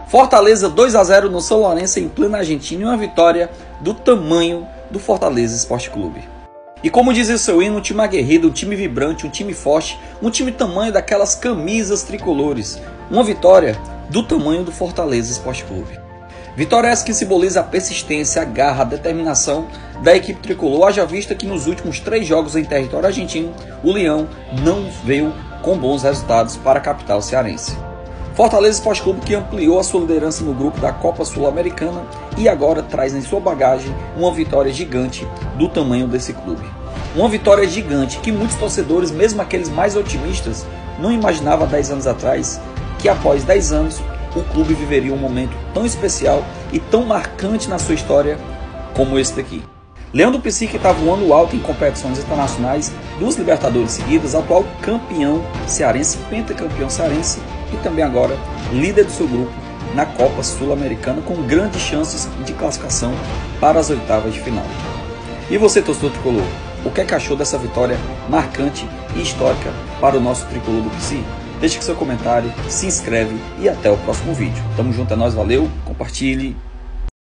Fortaleza 2-0 no São Lourenço em plena Argentina e uma vitória do tamanho do Fortaleza Esporte Clube. E como dizia o seu hino, um time aguerrido, um time vibrante, um time forte, um time tamanho daquelas camisas tricolores. Uma vitória do tamanho do Fortaleza Esporte Clube. Vitória essa que simboliza a persistência, a garra, a determinação da equipe tricolor, haja vista que nos últimos 3 jogos em território argentino, o Leão não veio com bons resultados para a capital cearense. Fortaleza Esporte Clube que ampliou a sua liderança no grupo da Copa Sul-Americana e agora traz em sua bagagem uma vitória gigante do tamanho desse clube. Uma vitória gigante que muitos torcedores, mesmo aqueles mais otimistas, não imaginavam 10 anos atrás que após 10 anos o clube viveria um momento tão especial e tão marcante na sua história como esse daqui. Leão do Pici, que está voando alto em competições internacionais, 2 Libertadores seguidas, atual campeão cearense, pentacampeão cearense e também agora líder do seu grupo na Copa Sul-Americana com grandes chances de classificação para as oitavas de final. E você, torcedor tricolor, o que é que achou dessa vitória marcante e histórica para o nosso tricolor do Pici? Deixe seu comentário, se inscreve e até o próximo vídeo. Tamo junto, é nóis, valeu, compartilhe.